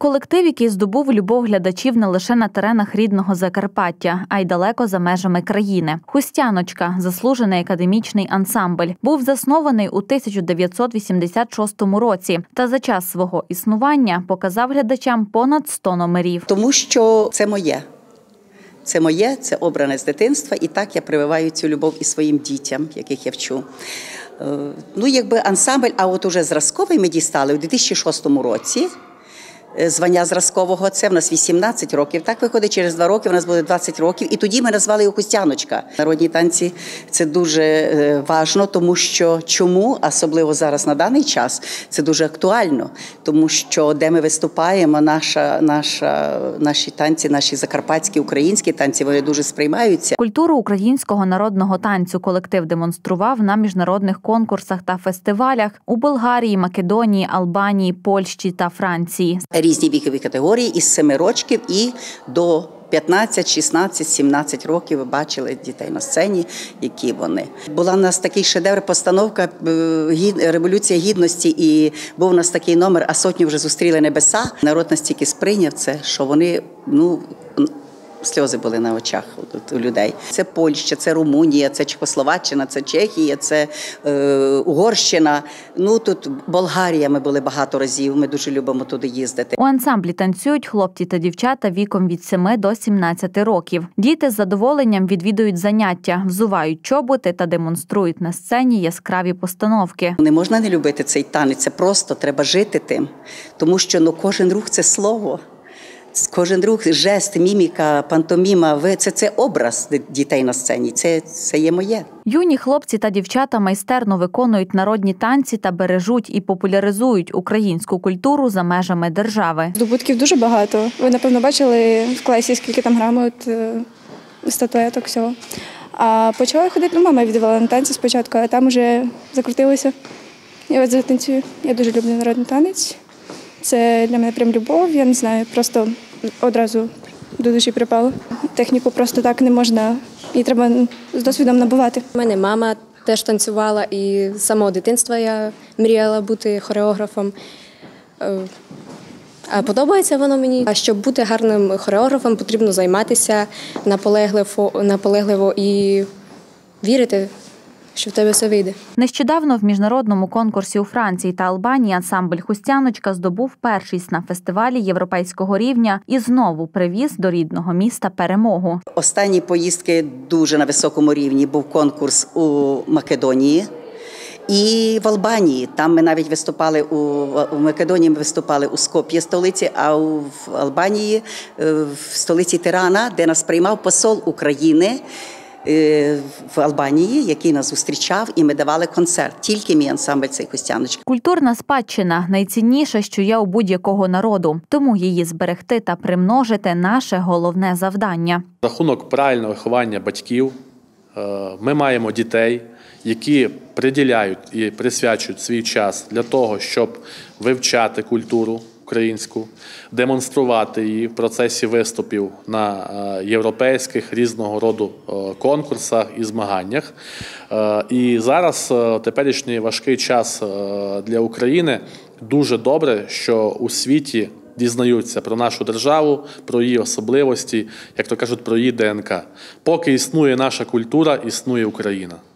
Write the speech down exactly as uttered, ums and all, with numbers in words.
Колектив, який здобув любов глядачів не лише на теренах рідного Закарпаття, а й далеко за межами країни. «Хустяночка» – заслужений академічний ансамбль. Був заснований у тисяча дев'ятсот вісімдесят шостому році та за час свого існування показав глядачам понад сто номерів. Тому що це моє. Це моє, це обране з дитинства, і так я прививаю цю любов і своїм дітям, яких я вчу. Ну, якби ансамбль, а от уже зразковий ми дістали у дві тисячі шостому році. Звання зразкового, це в нас вісімнадцять років. Так виходить, через два роки в нас буде двадцять років. І тоді ми назвали його «Хустяночка». Народні танці – це дуже важливо, тому що чому, особливо зараз на даний час, це дуже актуально. Тому що де ми виступаємо, наша, наша, наші танці, наші закарпатські, українські танці, вони дуже сприймаються. Культуру українського народного танцю колектив демонстрував на міжнародних конкурсах та фестивалях у Болгарії, Македонії, Албанії, Польщі та Франції. Різні вікові категорії із семи років і до п'ятнадцять, шістнадцять, сімнадцять років ви бачили дітей на сцені, які вони. Була в нас такий шедевр, постановка «Революція Гідності», і був у нас такий номер «А сотню вже зустріли небеса». Народ настільки сприйняв це, що вони, ну, сльози були на очах у людей. Це Польща, це Румунія, це Чехословаччина, це Чехія, це е, Угорщина. Ну, тут Болгарія, ми були багато разів, ми дуже любимо туди їздити. У ансамблі танцюють хлопці та дівчата віком від семи до сімнадцяти років. Діти з задоволенням відвідують заняття, взувають чоботи та демонструють на сцені яскраві постановки. Не можна не любити цей танець, це просто треба жити тим, тому що ну, кожен рух – це слово. Кожен рух, жест, міміка, пантоміма – це, це образ дітей на сцені, це, це є моє. Юні хлопці та дівчата майстерно виконують народні танці та бережуть і популяризують українську культуру за межами держави. Здобутків дуже багато. Ви, напевно, бачили в класі, скільки там грамот, статуеток, всього. А почала ходити, ну, мама віддавала на танці спочатку, а там вже закрутилося. Я от затанцюю. Я дуже люблю народний танець. Це для мене прям любов, я не знаю, просто одразу до душі припало. Техніку просто так не можна, її треба з досвідом набувати. У мене мама теж танцювала, і з самого дитинства я мріяла бути хореографом. А подобається воно мені. А щоб бути гарним хореографом, потрібно займатися наполегливо, наполегливо і вірити, що в тебе все вийде. Нещодавно в міжнародному конкурсі у Франції та Албанії ансамбль «Хустяночка» здобув першість на фестивалі європейського рівня і знову привіз до рідного міста перемогу. Останні поїздки дуже на високому рівні. Був конкурс у Македонії і в Албанії. Там ми навіть виступали, у, у Македонії ми виступали у Скоп'ї столиці, а у, в Албанії в столиці Тирана, де нас приймав посол України в Албанії, який нас зустрічав, і ми давали концерт. Тільки мій ансамбль цей «Хустяночка». Культурна спадщина – найцінніше, що є у будь-якого народу. Тому її зберегти та примножити – наше головне завдання. За рахунок правильного виховання батьків ми маємо дітей, які приділяють і присвячують свій час для того, щоб вивчати культуру українську, демонструвати її в процесі виступів на європейських різного роду конкурсах і змаганнях. І зараз, в теперішній важкий час для України, дуже добре, що у світі дізнаються про нашу державу, про її особливості, як то кажуть, про її ДНК. Поки існує наша культура, існує Україна.